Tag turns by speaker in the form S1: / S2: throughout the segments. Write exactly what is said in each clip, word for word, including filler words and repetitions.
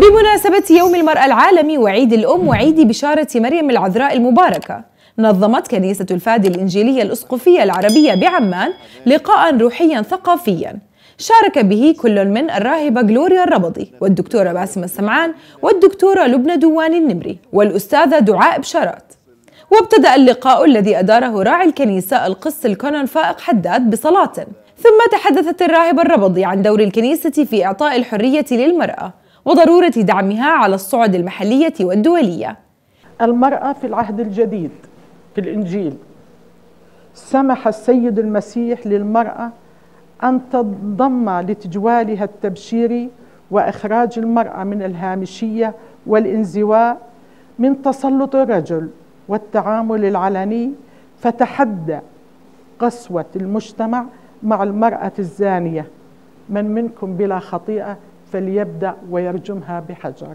S1: بمناسبة يوم المرأة العالمي وعيد الأم وعيد بشارة مريم العذراء المباركة، نظمت كنيسة الفادي الإنجيلية الأسقفية العربية بعمان لقاء روحيا ثقافيا شارك به كل من الراهبة جلوريا الربضي والدكتورة باسمة السمعان والدكتورة لبنى دوان النمري والأستاذة دعاء بشارات. وابتدأ اللقاء الذي أداره راعي الكنيسة القس الكونون فائق حداد بصلاة، ثم تحدثت الراهبة الربضي عن دور الكنيسة في إعطاء الحرية للمرأة وضرورة دعمها على الصعد المحلية والدولية.
S2: المرأة في العهد الجديد في الإنجيل سمح السيد المسيح للمرأة أن تنضم لتجوالها التبشيري وإخراج المرأة من الهامشية والانزواء من تسلط الرجل والتعامل العلني، فتحدى قسوة المجتمع مع المرأة الزانية: من منكم بلا خطيئة فليبدأ ويرجمها بحجر.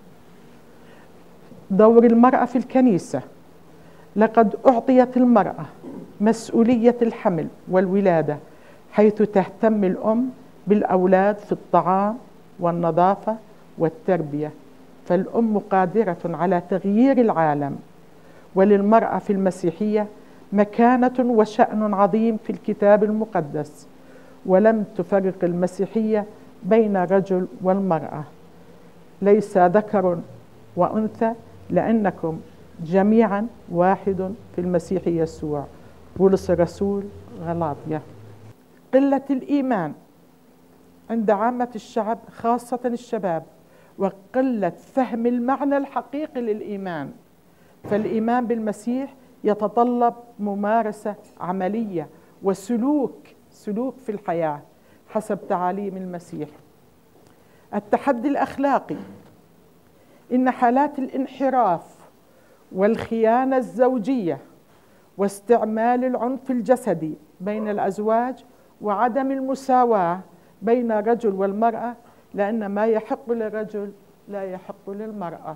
S2: دور المرأة في الكنيسة: لقد أعطيت المرأة مسؤولية الحمل والولادة، حيث تهتم الأم بالأولاد في الطعام والنظافة والتربية، فالأم قادرة على تغيير العالم. وللمرأة في المسيحية مكانة وشأن عظيم في الكتاب المقدس، ولم تفرق المسيحية بين الرجل والمرأة: ليس ذكر وأنثى لأنكم جميعا واحد في المسيح يسوع. بولس الرسول غلاطية. قلة الإيمان عند عامة الشعب خاصة الشباب، وقلة فهم المعنى الحقيقي للإيمان، فالإيمان بالمسيح يتطلب ممارسة عملية وسلوك سلوك في الحياة حسب تعاليم المسيح. التحدي الأخلاقي: إن حالات الانحراف والخيانة الزوجية واستعمال العنف الجسدي بين الأزواج وعدم المساواة بين الرجل والمرأة، لأن ما يحق للرجل لا يحق للمرأة.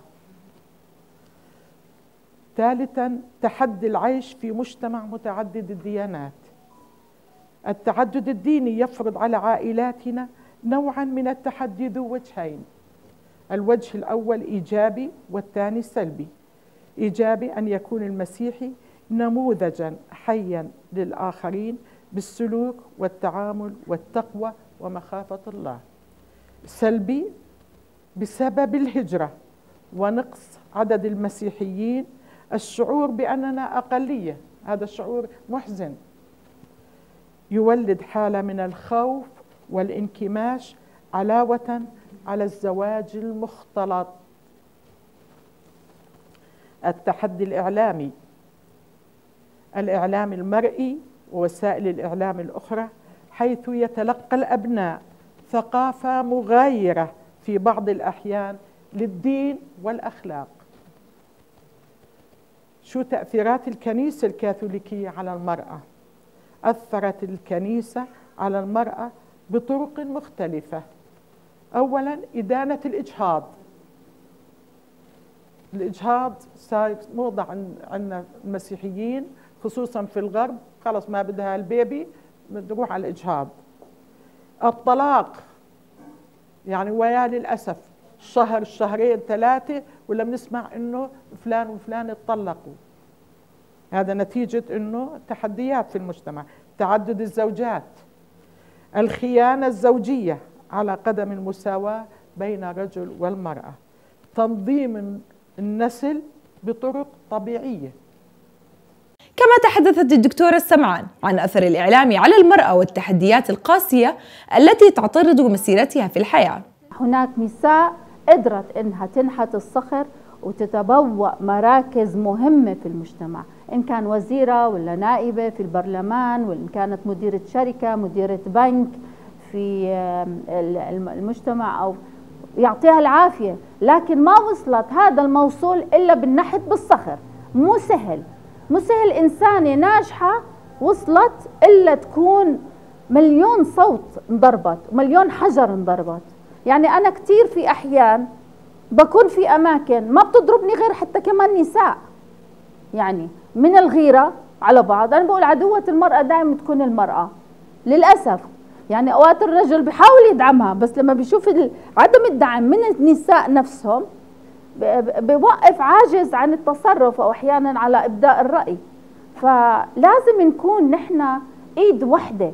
S2: ثالثاً، تحدي العيش في مجتمع متعدد الديانات. التعدد الديني يفرض على عائلاتنا نوعاً من التحدي ذو وجهين: الوجه الأول إيجابي والثاني سلبي. إيجابي أن يكون المسيحي نموذجاً حياً للآخرين بالسلوك والتعامل والتقوى ومخافة الله. سلبي بسبب الهجرة ونقص عدد المسيحيين الشعور بأننا أقلية، هذا الشعور محزن، يولد حالة من الخوف والانكماش علاوة على الزواج المختلط. التحدي الإعلامي: الإعلام المرئي ووسائل الإعلام الأخرى، حيث يتلقى الأبناء ثقافة مغايرة في بعض الأحيان للدين والأخلاق. شو تأثيرات الكنيسة الكاثوليكية على المرأة؟ أثرت الكنيسة على المرأة بطرق مختلفة. أولاً، إدانة الإجهاض. الإجهاض صار موضة عند المسيحيين خصوصاً في الغرب، خلص ما بدها البيبي بتروح على الإجهاض. الطلاق، يعني ويا للأسف شهر شهرين ثلاثة ولا بنسمع إنه فلان وفلان اتطلقوا. هذا نتيجة إنه تحديات في المجتمع. تعدد الزوجات. الخيانة الزوجية على قدم المساواة بين الرجل والمرأة. تنظيم النسل بطرق طبيعية.
S1: كما تحدثت الدكتورة السمعان عن أثر الإعلام على المرأة والتحديات القاسية التي تعترض مسيرتها في الحياة.
S3: هناك نساء قدرت إنها تنحت الصخر وتتبوأ مراكز مهمة في المجتمع، إن كان وزيرة ولا نائبة في البرلمان، وإن كانت مديرة شركة، مديرة بنك في المجتمع، أو يعطيها العافية، لكن ما وصلت هذا الموصول إلا بالنحت بالصخر. مو سهل، مو سهل إنسانة ناجحة وصلت إلا تكون مليون صوت انضربت ومليون حجر انضربت. يعني أنا كتير في أحيان بكون في أماكن ما بتضربني غير حتى كمان نساء، يعني من الغيرة على بعض. أنا بقول عدوة المرأة دائما تكون المرأة للأسف. يعني اوقات الرجل بيحاول يدعمها، بس لما بيشوف عدم الدعم من النساء نفسهم بيوقف عاجز عن التصرف او احيانا على ابداء الراي. فلازم نكون نحن ايد وحده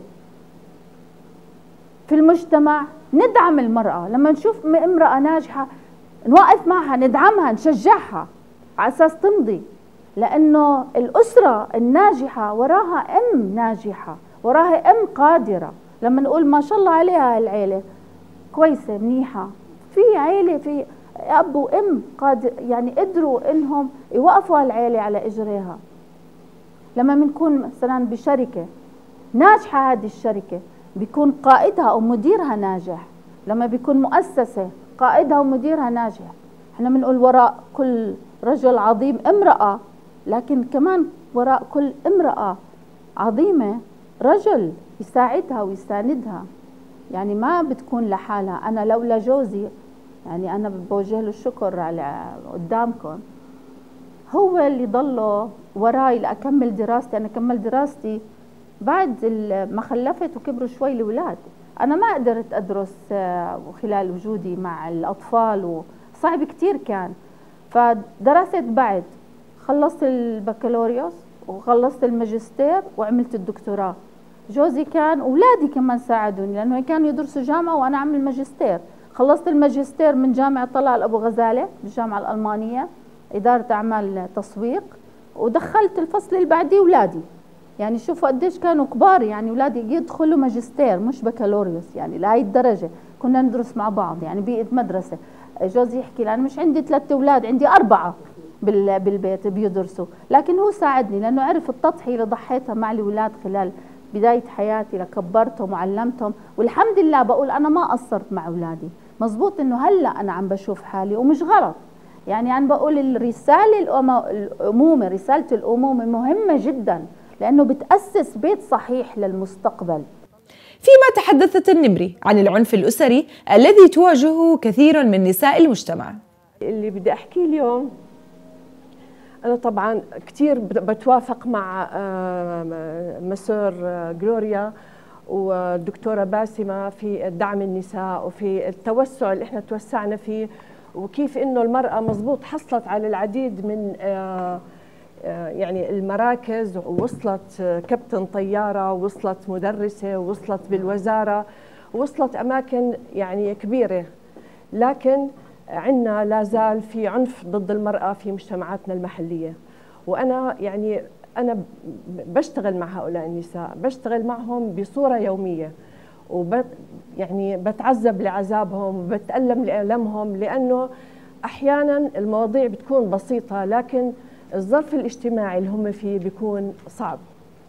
S3: في المجتمع، ندعم المراه. لما نشوف امراه ناجحه نوقف معها، ندعمها، نشجعها على اساس تمضي، لانه الاسره الناجحه وراها ام ناجحه، وراها ام قادره. لما نقول ما شاء الله عليها العيله كويسه منيحه، في عيله في اب وام قادر يعني قدروا انهم يوقفوا العيله على اجريها. لما بنكون مثلا بشركه ناجحه، هذه الشركه بيكون قائدها او مديرها ناجح. لما بيكون مؤسسه قائدها ومديرها ناجح، احنا بنقول وراء كل رجل عظيم امراه، لكن كمان وراء كل امراه عظيمه رجل يساعدها ويساندها. يعني ما بتكون لحالها. انا لولا جوزي، يعني انا بوجه له الشكر على قدامكم، هو اللي ضله وراي لاكمل دراستي. انا كملت دراستي بعد ما خلفت وكبروا شوي الاولاد. انا ما قدرت ادرس خلال وجودي مع الاطفال، وصعب كثير كان. فدرست بعد، خلصت البكالوريوس وخلصت الماجستير وعملت الدكتوراه. جوزي كان، اولادي كمان ساعدوني لانه كانوا يدرسوا جامعه وانا اعمل ماجستير. خلصت الماجستير من جامعه طلال ابو غزاله بالجامعه الالمانيه، اداره اعمال تسويق، ودخلت الفصل اللي بعديه اولادي. يعني شوفوا قديش كانوا كبار، يعني اولادي يدخلوا ماجستير مش بكالوريوس، يعني لهي الدرجه كنا ندرس مع بعض، يعني بيئه مدرسه. جوزي يحكي لي انا مش عندي ثلاث اولاد، عندي اربعه بالبيت بيدرسوا، لكن هو ساعدني لانه عرف التضحيه اللي ضحيتها مع الاولاد خلال بدايه حياتي، لكبرتهم وعلمتهم. والحمد لله بقول انا ما قصرت مع اولادي. مزبوط انه هلا انا عم بشوف حالي ومش غلط، يعني انا بقول الرساله الامومه، رساله الامومه مهمه جدا لانه بتاسس بيت صحيح للمستقبل.
S1: فيما تحدثت النمري عن العنف الاسري الذي تواجهه كثير من نساء المجتمع.
S4: اللي بدي احكيه اليوم، أنا طبعا كثير بتوافق مع مسور جلوريا والدكتورة باسمة في دعم النساء وفي التوسع اللي احنا توسعنا فيه، وكيف انه المرأة مزبوط حصلت على العديد من يعني المراكز، ووصلت كابتن طيارة، ووصلت مدرسة، ووصلت بالوزارة، ووصلت أماكن يعني كبيرة. لكن عندنا لا زال في عنف ضد المرأة في مجتمعاتنا المحلية. وأنا يعني أنا بشتغل مع هؤلاء النساء، بشتغل معهم بصورة يومية، وب يعني بتعذب لعذابهم وبتألم لألمهم، لأنه أحيانا المواضيع بتكون بسيطة لكن الظرف الاجتماعي اللي هم فيه بيكون صعب.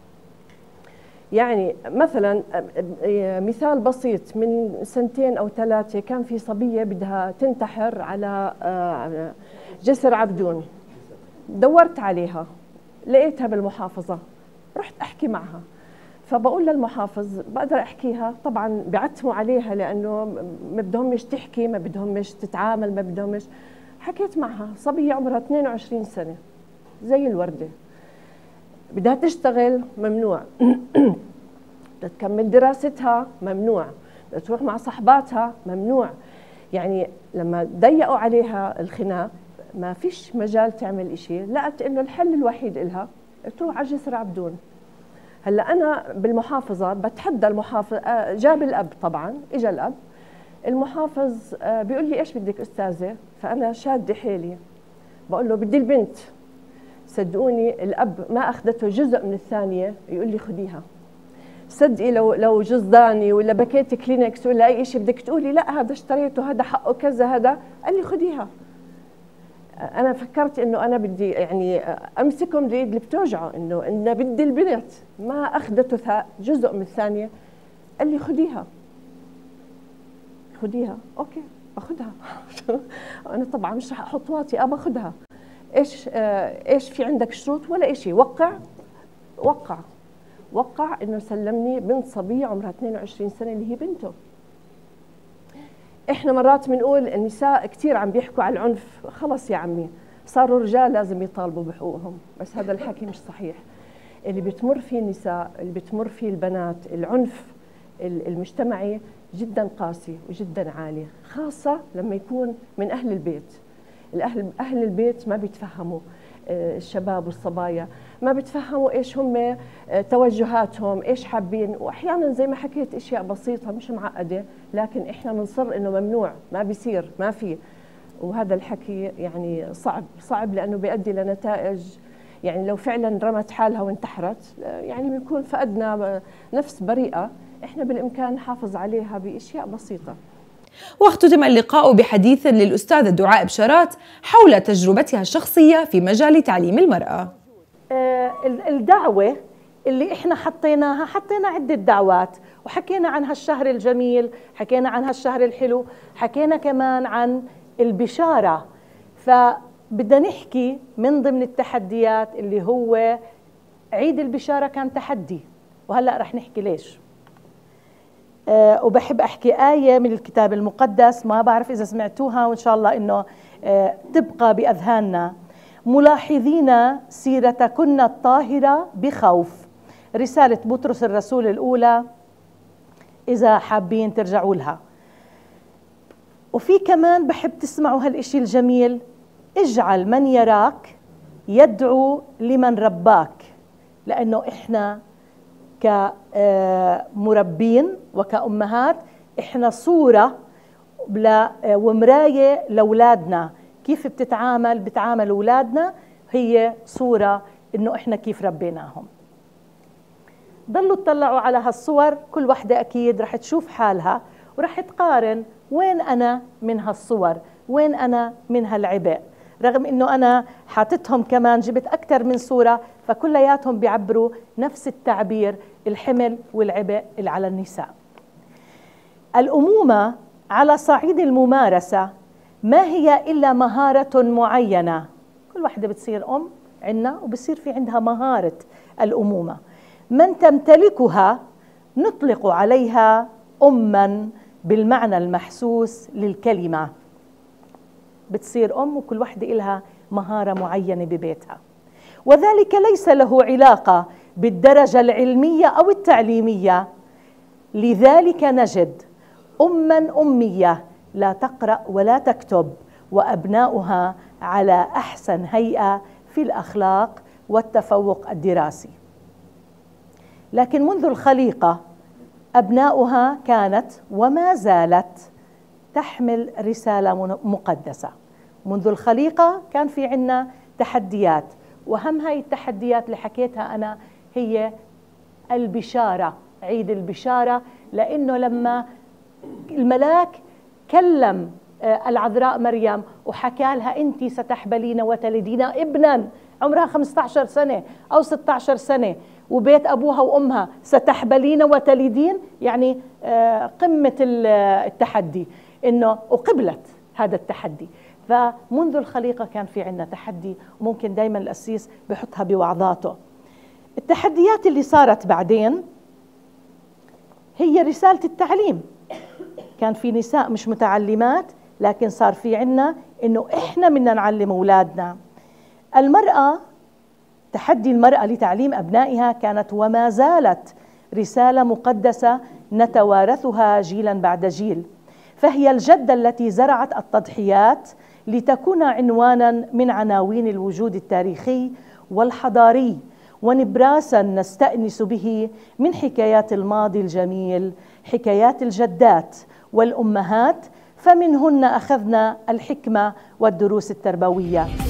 S4: يعني مثلا مثال بسيط، من سنتين أو ثلاثة كان في صبية بدها تنتحر على جسر عبدون. دورت عليها لقيتها بالمحافظة، رحت أحكي معها. فبقول للمحافظ بقدر أحكيها؟ طبعا بعتموا عليها لأنه ما بدهمش تحكي، ما بدهمش تتعامل، ما بدهمش. حكيت معها، صبية عمرها اثنين وعشرين سنة زي الوردة، بدها تشتغل ممنوع، بدها تكمل دراستها ممنوع، بدها تروح مع صحباتها ممنوع. يعني لما ضيقوا عليها الخناق ما فيش مجال تعمل إشي، لقت إنه الحل الوحيد إلها تروح على جسر عبدون. هلا أنا بالمحافظة بتحدى المحافظ، جاب الأب طبعا، إجا الأب، المحافظ بيقول لي إيش بدك أستاذة؟ فأنا شادة حيلي بقول له بدي البنت. صدقوني الأب ما أخذته جزء من الثانية يقول لي خديها. صدقي لو لو جزداني ولا باكيت كلينكس ولا أي شيء بدك تقولي لا هذا اشتريته، هذا حقه كذا، هذا قال لي خديها. أنا فكرت إنه أنا بدي يعني أمسكهم اليد اللي بتوجعه، إنه إنه بدي البنت، ما أخذته جزء من الثانية. قال لي خديها خديها. أوكي باخذها. أنا طبعا مش رح أحط واطي، أبى أخذها. إيش آه إيش في عندك شروط ولا إشي؟ وقع وقع وقع إنه سلمني بنت صبية عمرها اثنين وعشرين سنة اللي هي بنته. إحنا مرات بنقول النساء كثير عم بيحكوا على العنف، خلص يا عمي صاروا الرجال لازم يطالبوا بحقوقهم، بس هذا الحكي مش صحيح. اللي بتمر فيه النساء، اللي بتمر فيه البنات، العنف المجتمعي جدا قاسي وجدا عالي، خاصة لما يكون من أهل البيت. الأهل أهل البيت ما بيتفهموا الشباب والصبايا، ما بيتفهموا ايش هم توجهاتهم، ايش حابين، واحيانا زي ما حكيت اشياء بسيطه مش معقده، لكن احنا بنصر انه ممنوع، ما بيصير، ما في. وهذا الحكي يعني صعب صعب لانه بيؤدي لنتائج، يعني لو فعلا رمت حالها وانتحرت يعني بنكون فقدنا نفس بريئه، احنا بالامكان نحافظ عليها باشياء بسيطه.
S1: واختتم اللقاء بحديث للأستاذة دعاء بشارات حول تجربتها الشخصية في مجال تعليم المرأة.
S5: الدعوة اللي احنا حطيناها، حطينا عدة دعوات وحكينا عن هالشهر الجميل، حكينا عن هالشهر الحلو، حكينا كمان عن البشارة. فبدنا نحكي من ضمن التحديات اللي هو عيد البشارة كان تحدي، وهلأ رح نحكي ليش. أه وبحب أحكي آية من الكتاب المقدس، ما بعرف إذا سمعتوها، وإن شاء الله إنه أه تبقى بأذهاننا. ملاحظين سيرتكن الطاهرة بخوف، رسالة بطرس الرسول الأولى، إذا حابين ترجعوا لها. وفي كمان بحب تسمعوا هالإشي الجميل، اجعل من يراك يدعو لمن رباك، لأنه إحنا كمربين وكأمهات إحنا صورة ومراية لأولادنا، كيف بتتعامل بتعامل أولادنا هي صورة إنه إحنا كيف ربيناهم. ضلوا تطلعوا على هالصور، كل واحدة أكيد رح تشوف حالها ورح تقارن وين أنا من هالصور، وين أنا من هالعبء، رغم إنه أنا حاطتهم كمان جبت أكثر من صورة، فكلياتهم بيعبروا نفس التعبير، الحمل والعبء اللي على النساء. الأمومة على صعيد الممارسة ما هي إلا مهارة معينة، كل واحدة بتصير أم عنا وبصير في عندها مهارة الأمومة، من تمتلكها نطلق عليها أماً بالمعنى المحسوس للكلمة. بتصير أم وكل واحدة إلها مهارة معينة ببيتها، وذلك ليس له علاقة بالدرجة العلمية أو التعليمية. لذلك نجد أماً أمية لا تقرأ ولا تكتب، وأبناؤها على أحسن هيئة في الأخلاق والتفوق الدراسي. لكن منذ الخليقة أبناؤها كانت وما زالت تحمل رسالة مقدسة. منذ الخليقة كان في عنا تحديات، وأهم هاي التحديات اللي حكيتها أنا هي البشارة، عيد البشارة، لأنه لما الملاك كلم العذراء مريم وحكى لها أنت ستحبلين وتلدين ابنا، عمرها خمسة عشر سنة أو ستة عشر سنة، وبيت أبوها وأمها ستحبلين وتلدين، يعني قمة التحدي، إنه وقبلت هذا التحدي. فمنذ الخليقة كان في عنا تحدي، وممكن دايما القسيس بحطها بوعظاته. التحديات اللي صارت بعدين هي رسالة التعليم. كان في نساء مش متعلمات، لكن صار في عنا إنه إحنا بدنا نعلم أولادنا. المرأة، تحدي المرأة لتعليم أبنائها كانت وما زالت رسالة مقدسة نتوارثها جيلا بعد جيل، فهي الجدة التي زرعت التضحيات لتكون عنوانا من عناوين الوجود التاريخي والحضاري، ونبراسا نستأنس به من حكايات الماضي الجميل، حكايات الجدات والأمهات، فمنهن أخذنا الحكمة والدروس التربوية.